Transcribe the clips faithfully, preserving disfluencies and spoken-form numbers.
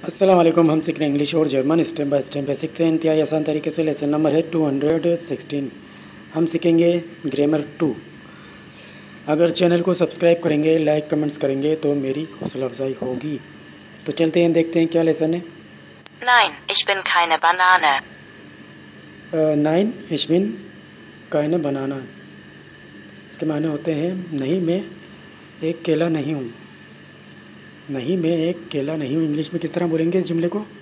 अस्सलाम वालेकुम। हम सीख रहे हैं इंग्लिश और German step by step basic से इंतहाई आसान तरीके से। लेसन नंबर है टू हंड्रेड सिक्सटीन। हम सीखेंगे ग्रामर टू। अगर चैनल को सब्सक्राइब करेंगे, लाइक कमेंट्स करेंगे तो मेरी हौसला अफजाई होगी। तो चलते हैं, देखते हैं क्या लेसन है। Nein, ich bin keine Banane. नाइन ich bin keine Banane। इसके माने होते हैं नहीं, मैं एक केला नहीं हूँ। नहीं, मैं एक केला नहीं हूँ। इंग्लिश में किस तरह बोलेंगे इस जुमले को?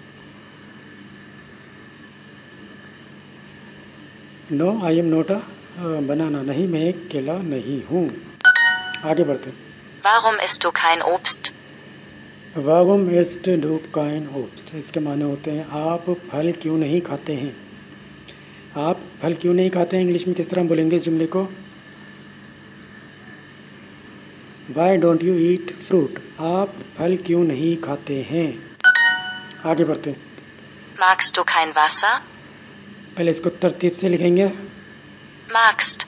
No I am not a banana. नहीं, मैं एक केला नहीं हूँ। आगे बढ़ते हैं। Warum isst du kein Obst? वागुम इस्ट डू काइन ओब्स्ट। इसके माने होते हैं आप फल क्यों नहीं खाते हैं। आप फल क्यों नहीं खाते हैं इंग्लिश में किस तरह बोलेंगे इस जुमले को? Why don't you eat fruit. आप फल क्यों नहीं खाते हैं। आगे बढ़ते हैं। Magst du kein Wasser? पहले इसको तरतीब से लिखेंगे। Magst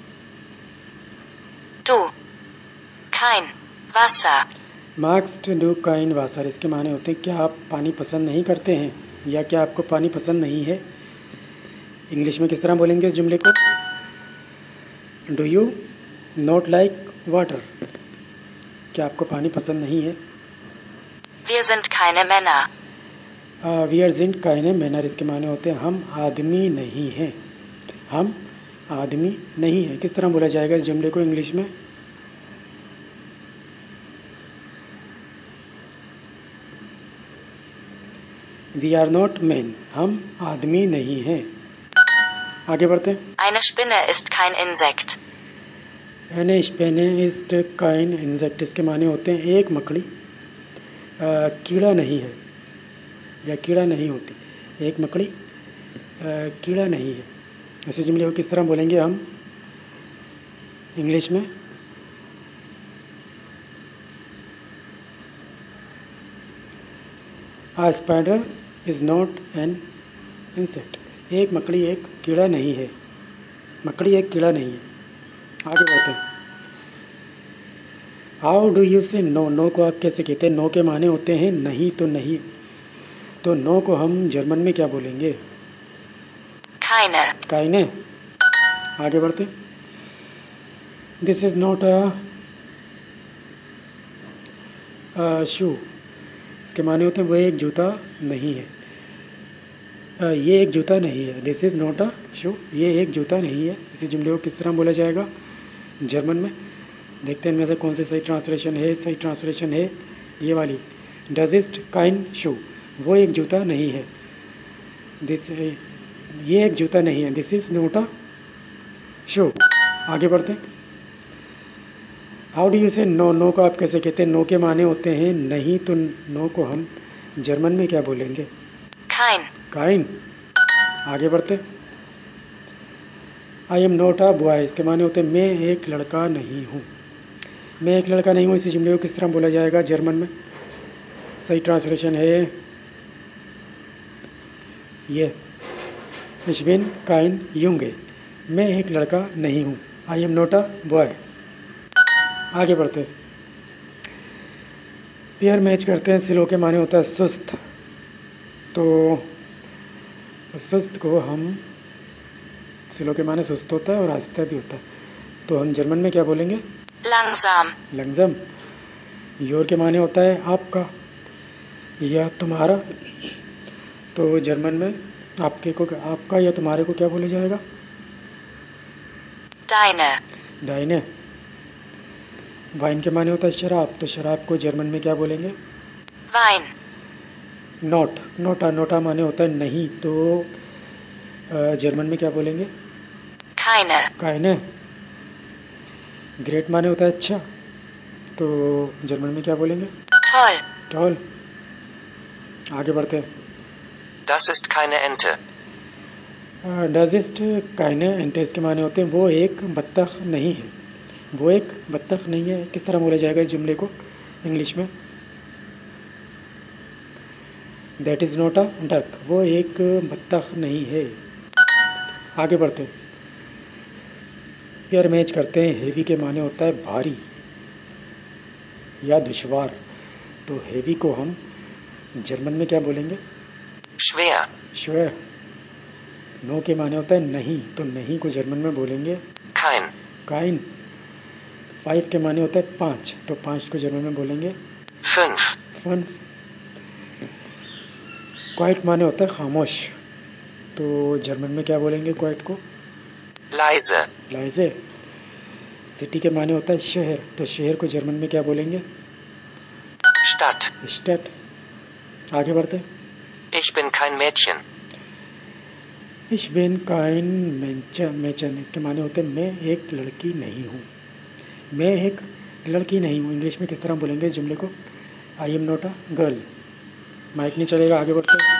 du kein Wasser? मार्क्स डू काइन वासर। इसके माने होते हैं क्या आप पानी पसंद नहीं करते हैं, या क्या आपको पानी पसंद नहीं है। इंग्लिश में किस तरह बोलेंगे इस जुमले को? Do you not like water. क्या आपको पानी पसंद नहीं है। Wir sind keine Männer. वी आर जिंट काइने मैनर। इसके माने होते हैं हम आदमी नहीं हैं। हम आदमी नहीं हैं। किस तरह बोला जाएगा इस जुमले को इंग्लिश में? We are not man. हम आदमी नहीं हैं। आगे बढ़ते हैं। Eine Spinne ist kein Insekt. एने स्पेने इस्ट काइन इंसेक्ट। इसके माने होते हैं एक मकड़ी आ, कीड़ा नहीं है, या कीड़ा नहीं होती। एक मकड़ी आ, कीड़ा नहीं है। ऐसे जुमले को किस तरह बोलेंगे हम इंग्लिश में? A spider is not an insect. एक मकड़ी एक कीड़ा नहीं है। मकड़ी एक कीड़ा नहीं है। आगे बढ़ते हैं। How do you say no. No को आप कैसे कहते हैं? नो के माने होते हैं नहीं तो नहीं। तो नो को हम जर्मन में क्या बोलेंगे? Keine. काइने। आगे बढ़ते हैं। This is not a shoe. इसके माने होते हैं वो एक जूता नहीं है। uh, ये एक जूता नहीं है। This is not a shoe. ये एक जूता नहीं है। इसी जुमले को किस तरह बोला जाएगा जर्मन में? देखते हैं इनमें से कौन सी सही ट्रांसलेशन है। सही ट्रांसलेशन है ये वाली, डज इस्ट काइन शू। वो एक जूता नहीं है। दिस ये एक जूता नहीं है। This is not a shoe. आगे बढ़ते हैं। How do you say no. No को आप कैसे कहते हैं? नो के माने होते हैं नहीं, तो नो को हम जर्मन में क्या बोलेंगे? Kein. काइन। आगे बढ़ते। I am not a boy. इसके माने होते हैं मैं एक लड़का नहीं हूँ। मैं एक लड़का नहीं हूँ। इसी जुमले को किस तरह बोला जाएगा जर्मन में? सही ट्रांसलेशन है ये, ich bin kein Junge। मैं एक लड़का नहीं हूँ। I am not a boy. आगे बढ़ते। पेयर मैच करते हैं। सिलो के माने होता है सुस्त। तो सुस्त को हम, सिलो के माने सुस्त होता है और आहिस्ता भी होता है, तो हम जर्मन में क्या बोलेंगे? Langsam. लंगजम। योर के माने होता है आपका या तुम्हारा। तो जर्मन में आपके को, आपका या तुम्हारे को क्या बोला जाएगा? Deine. डाइने। वाइन के माने होता है शराब। तो शराब को जर्मन में क्या बोलेंगे? Wein. नोट। नोटा। नोटा माने होता है नहीं, तो जर्मन में क्या बोलेंगे? Keine. काइने। ग्रेट माने होता है अच्छा, तो जर्मन में क्या बोलेंगे? Toll. टॉल। आगे बढ़ते हैं। Das ist keine Ente. डजिस्ट काइने एंटे। इसके माने होते हैं वो एक बत्तख नहीं है। वो एक बत्तख नहीं है। किस तरह बोला जाएगा इस जुमले को इंग्लिश में? That is not a duck. वो एक बत्तख नहीं है। आगे बढ़ते हैं। पेयर मैच करते हैं। हेवी के माने होता है भारी या दुश्वार। तो हेवी को हम जर्मन में क्या बोलेंगे? Schwer. श्वेर। नो के माने होता है नहीं, तो नहीं को जर्मन में बोलेंगे Kein. काइन। फाइव के माने होता है पाँच, तो पाँच को जर्मन में बोलेंगे Fünf. फन। क्वाइट माने होता है खामोश, तो जर्मन में क्या बोलेंगे क्वाइट को? Leise. लाइजे। सिटी के माने होता है शहर, तो शहर को जर्मन में क्या बोलेंगे? Stadt. स्टेट। आगे बढ़ते हैं। Ich bin kein Mädchen. इश बिन काइन मेंचन मेचन, इसके माने होते हैं मैं एक लड़की नहीं हूँ। मैं एक लड़की नहीं हूँ इंग्लिश में किस तरह बोलेंगे इस जुमले को? I am not a girl. Mike नहीं चलेगा, आगे बढ़ते हैं।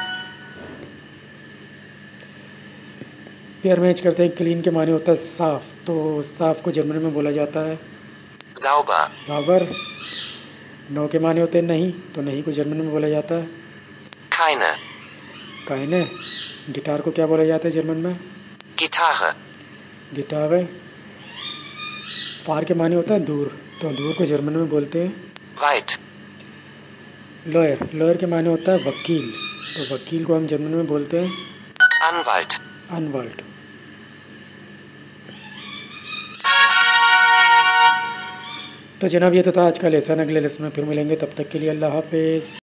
पेयर मैच करते हैं। क्लीन के माने होता है साफ, तो साफ को जर्मन में बोला जाता है Sauber. साबर। नो के माने होते हैं नहीं, तो नहीं को जर्मन में बोला जाता है Keine. काइने। गिटार को क्या बोला जाता है जर्मन में? Gitarre. गिटार। फार के माने होता है दूर, तो दूर को जर्मन में बोलते हैं Weit. लॉयर। लॉयर के माने होता है वकील, तो वकील को हम जर्मन में बोलते हैं Anwalt. अनवाल्ट। तो जनाब ये तो था आज का लेसन। अगले लेसन में फिर मिलेंगे, तब तक के लिए अल्लाह हाफिज़।